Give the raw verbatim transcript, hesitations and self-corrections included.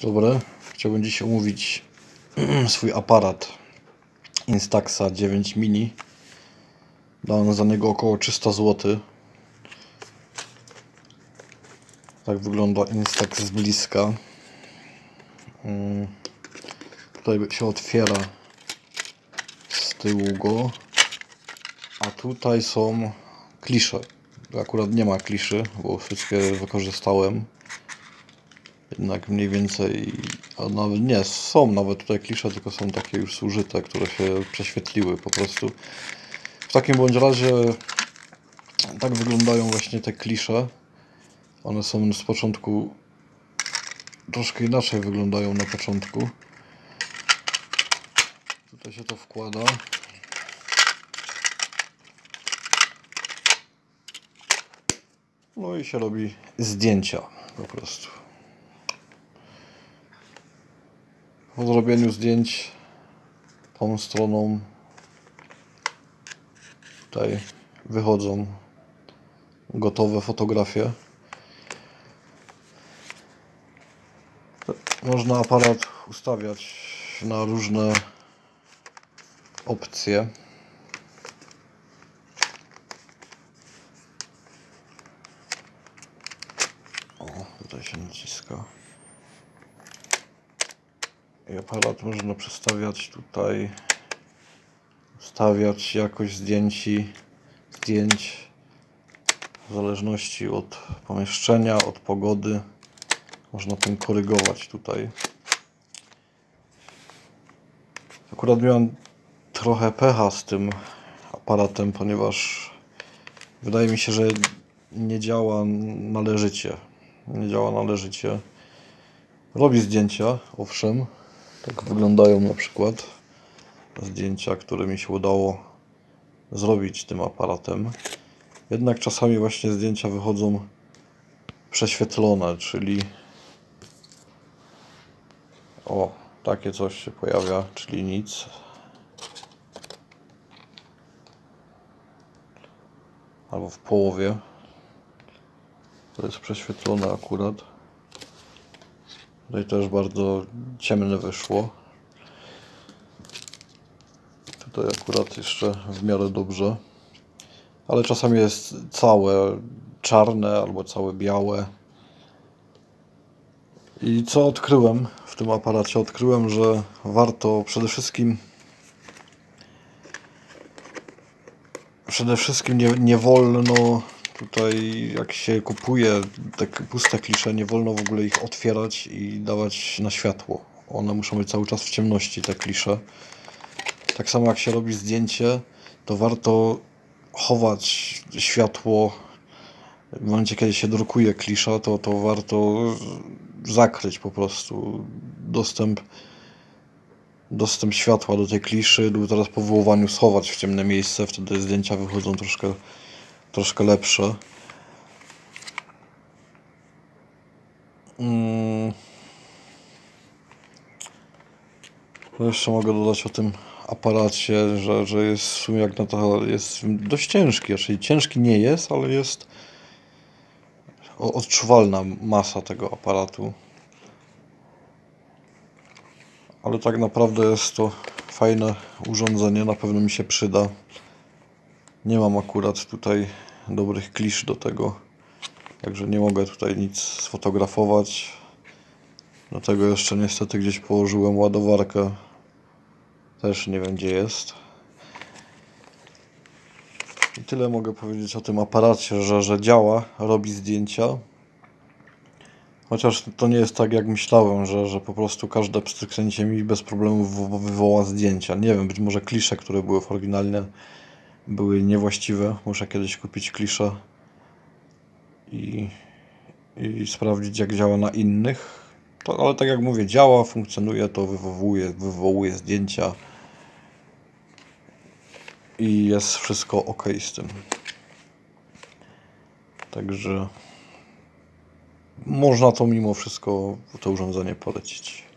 Dobry, chciałbym dziś omówić swój aparat Instaxa dziewięć mini. Dałem za niego około trzysta złotych. Tak wygląda Instax z bliska. Tutaj się otwiera z tyłu go, a tutaj są klisze. Akurat nie ma kliszy, bo wszystkie wykorzystałem. Jednak mniej więcej, a nawet nie, są nawet tutaj klisze, tylko są takie już zużyte, które się prześwietliły po prostu. W takim bądź razie tak wyglądają właśnie te klisze. One są z początku troszkę inaczej wyglądają na początku. Tutaj się to wkłada. No i się robi zdjęcia po prostu. Po zrobieniu zdjęć tą stroną tutaj wychodzą gotowe fotografie. Można aparat ustawiać na różne opcje. O, tutaj się naciska. I aparat można przestawiać tutaj, ustawiać jakość zdjęć, zdjęć w zależności od pomieszczenia, od pogody. Można tym korygować tutaj. Akurat miałem trochę pecha z tym aparatem, ponieważ wydaje mi się, że nie działa należycie. Nie działa należycie. Robi zdjęcia, owszem. Tak wyglądają na przykład zdjęcia, które mi się udało zrobić tym aparatem. Jednak czasami właśnie zdjęcia wychodzą prześwietlone, czyli o, takie coś się pojawia, czyli nic. Albo w połowie. To jest prześwietlone akurat. Tutaj też bardzo ciemne wyszło. Tutaj akurat jeszcze w miarę dobrze. Ale czasami jest całe czarne albo całe białe. I co odkryłem w tym aparacie? Odkryłem, że warto przede wszystkim przede wszystkim nie, nie wolno tutaj, jak się kupuje te puste klisze, nie wolno w ogóle ich otwierać i dawać na światło. One muszą być cały czas w ciemności, te klisze. Tak samo jak się robi zdjęcie, to warto chować światło. W momencie, kiedy się drukuje klisza, to, to warto zakryć po prostu dostęp dostęp światła do tej kliszy lub teraz po wywołaniu schować w ciemne miejsce. Wtedy zdjęcia wychodzą troszkę, troszkę lepsze. Hmm. To jeszcze mogę dodać o tym aparacie, że, że jest w sumie jak na to jest dość ciężki. Czyli ciężki nie jest, ale jest odczuwalna masa tego aparatu. Ale tak naprawdę jest to fajne urządzenie, na pewno mi się przyda. Nie mam akurat tutaj dobrych klisz do tego, także nie mogę tutaj nic sfotografować. Do tego jeszcze niestety gdzieś położyłem ładowarkę. Też nie wiem, gdzie jest. I tyle mogę powiedzieć o tym aparacie, że, że działa, robi zdjęcia. Chociaż to nie jest tak, jak myślałem, że, że po prostu każde pstryknięcie mi bez problemu wywoła zdjęcia. Nie wiem, być może klisze, które były w oryginalnie, były niewłaściwe. Muszę kiedyś kupić klisze i, i sprawdzić, jak działa na innych. To, ale tak jak mówię, działa, funkcjonuje, to wywołuje, wywołuje zdjęcia i jest wszystko ok z tym. Także można to mimo wszystko, to urządzenie polecić.